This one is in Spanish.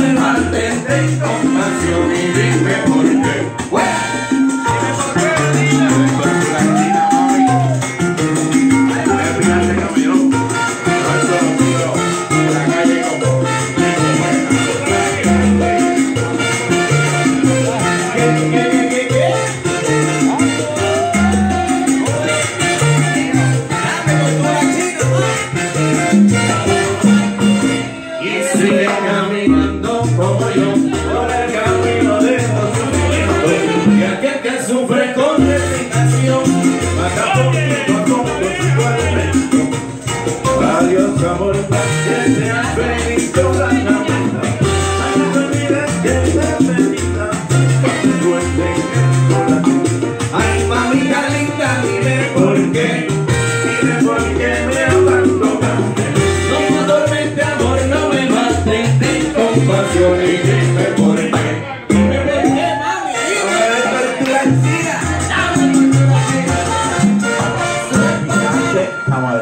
me mates, ten compasión y dime por qué. Dime por qué, dime. Tortura china, mami. Voy a pegarte, camellón. No es solo tiro. En la calle como... Sigue caminando como yo por el camino de los sufrimientos, y aquel que sufre con resignación mata poquito a poco su alimento. Adiós amor, que seas feliz toda la vida. Ay, no te olvides que seas feliz con tu suerte en el corazón. Ay, mamita linda, dime por qué, dime por qué me abandonaste. No me atormente amor, no me mates, ten compasión y dime por qué. Dime por qué, mami. Tortura china. Vamos a ver.